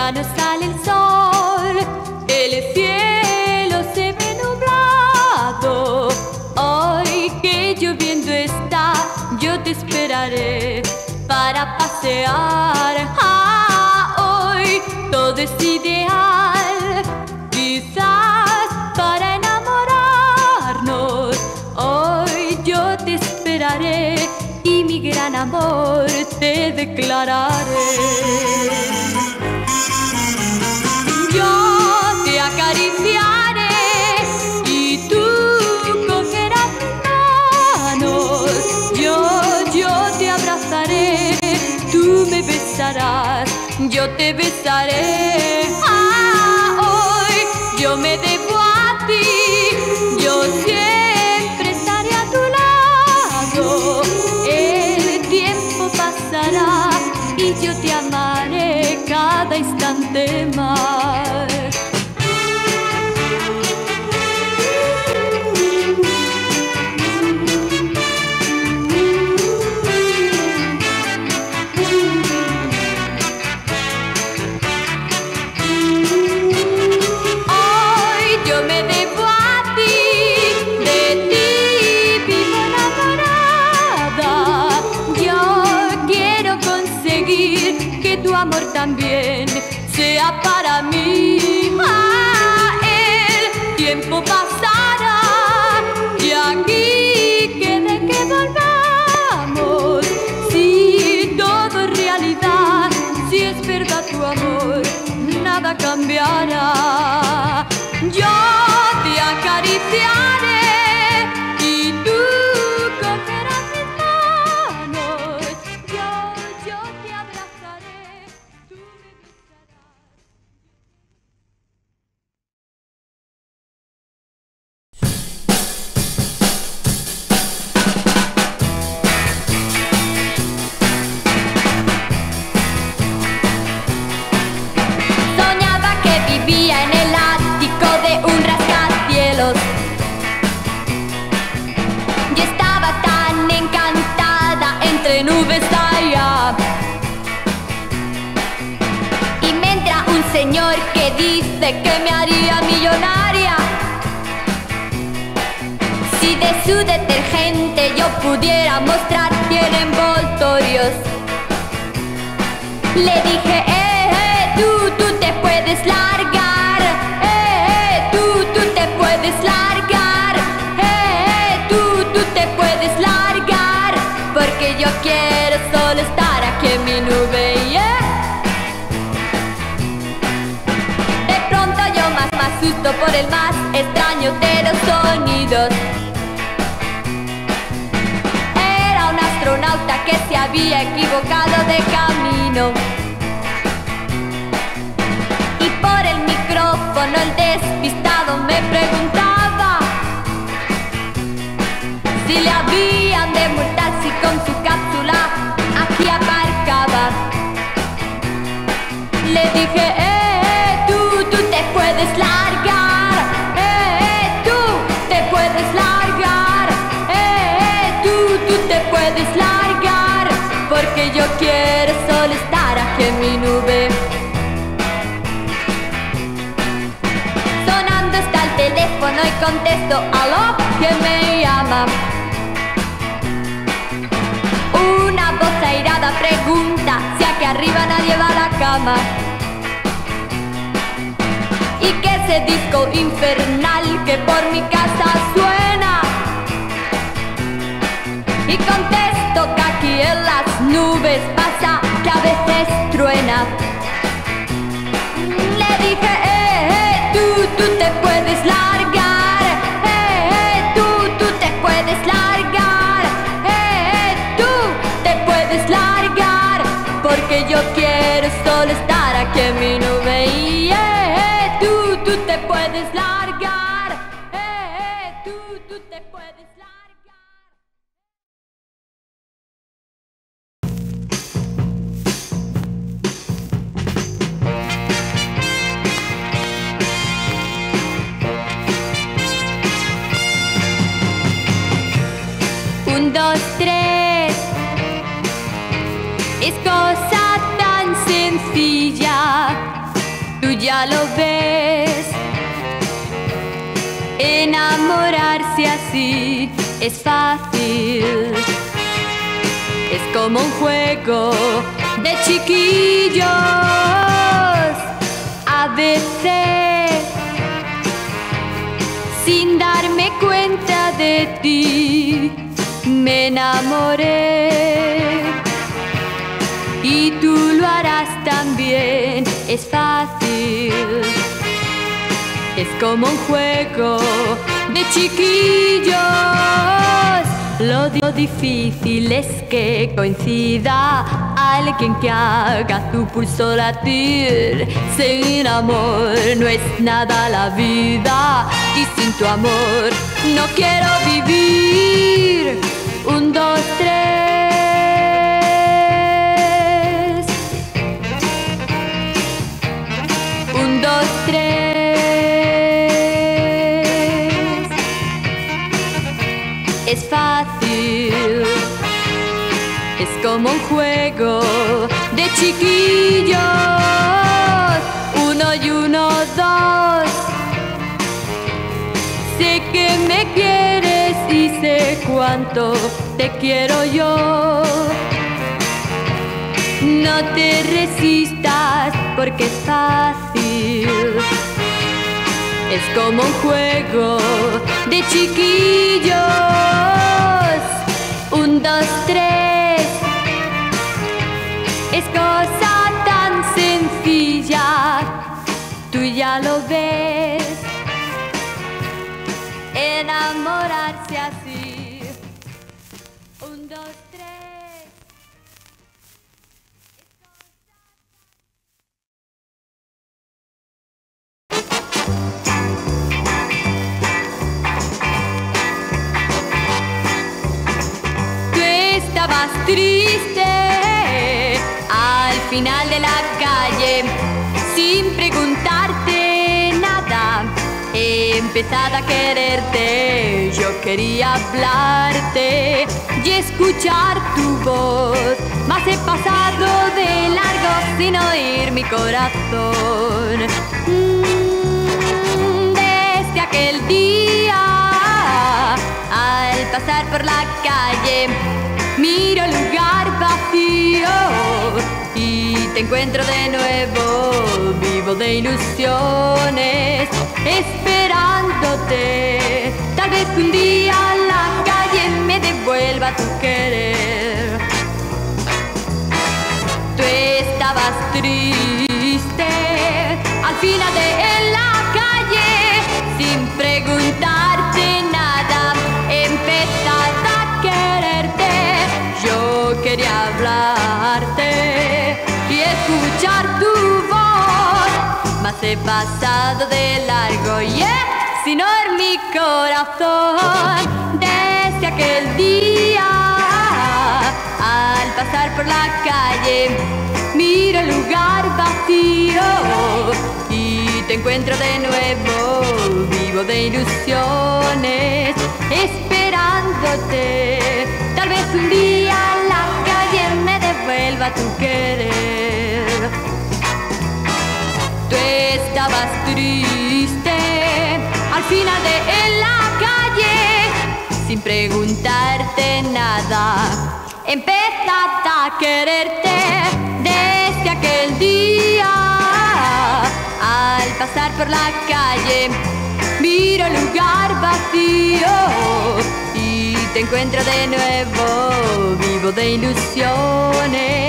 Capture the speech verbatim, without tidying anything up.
ya no sale el sol, el cielo se ve nublado. Hoy que lloviendo está, yo te esperaré para pasear. Ah, hoy todo es ideal, quizás para enamorarnos. Hoy yo te esperaré y mi gran amor te declararé. Yo te acariciaré y tú cogerás mis manos. Yo, yo te abrazaré, tú me besarás, yo te besaré. Ah, hoy yo me debo a ti, yo siempre estaré a tu lado. El tiempo pasará y yo te amaré cada instante más. Amor también sea para mí. Ah, el tiempo pasará y aquí quede que volvamos. Si todo es realidad, si es verdad tu amor, nada cambiará. Yo te acariciaré y tú cogerás mis manos. Yo, yo te abrazaré. Vivía en el ático de un rascacielos. Yo estaba tan encantada entre nubes allá. Y me entra un señor que dice que me haría millonaria si de su detergente yo pudiera mostrar cien envoltorios. Le dije, eh, eh, tú, tú te puedes largar, eh, eh, tú, tú te puedes largar, eh, eh, tú, tú te puedes largar, porque yo quiero solo estar aquí en mi nube, yeah. De pronto yo más me asusto por el más extraño de los sonidos. Era un astronauta que se había equivocado de camino. El despistado me preguntaba si le habían de multar si con su cápsula aquí aparcaba. Le dije, eh, eh, tú, tú te puedes largar, eh, eh, tú te puedes largar, eh, eh, tú, tú te puedes largar, porque yo quiero solo estar aquí en mi nube. Teléfono y contesto, aló, ¿quién me llama? Una voz airada pregunta si aquí arriba nadie va a la cama. ¿Y qué es ese disco infernal que por mi casa suena? Y contesto que aquí en las nubes pasa que a veces truena. Le dije, eh, eh, tú, tú te puedes largar, eh, eh, tú, tú te puedes largar, eh, eh, tú te puedes largar, porque yo quiero solo estar aquí en mi nube. Y eh, eh, tú, tú te puedes largar, eh, eh, tú, tú te puedes largar. Un, dos, tres, es cosa tan sencilla. tú ya lo ves. Enamorarse así es fácil, es como un juego de chiquillos. A veces, sin darme cuenta de ti, me enamoré. Y tú lo harás también, es fácil, es como un juego de chiquillos. Lo, lo difícil es que coincida alguien que haga tu pulso latir. Sin amor no es nada la vida, y sin tu amor no quiero vivir. Un, dos, tres. Un, dos, tres. Es fácil, es como un juego de chiquillos. Uno y uno, dos. Sé que me quieres y sé cuánto te quiero yo. No te resistas porque es fácil, es como un juego de chiquillos. Un, dos, tres. Es cosa tan sencilla, tú ya lo ves. Enamorarse así. Un, dos, tres. Estabas triste al final de la calle, sin preguntarte nada. He empezado a quererte, yo quería hablarte y escuchar tu voz, mas he pasado de largo sin oír mi corazón. Mm, desde aquel día, al pasar por la calle, miro el lugar vacío y te encuentro de nuevo, vivo de ilusiones, esperándote. Tal vez un día la calle me devuelva tu querer. Tú estabas triste al final de la calle, sin preguntarte nada, empezaste a quererte. Yo quería hablarte y escuchar tu voz, mas he pasado de largo y yeah, sin oír mi corazón. Desde aquel día, al pasar por la calle, miro el lugar vacío y te encuentro de nuevo, vivo de ilusiones, esperándote. Tal vez un día la calle me devuelva tu querer. Tú estabas triste al final de la calle, sin preguntarte nada, empezaste a quererte. Desde aquel día, al pasar por la calle, miro el lugar vacío y te encuentro de nuevo, vivo de ilusiones,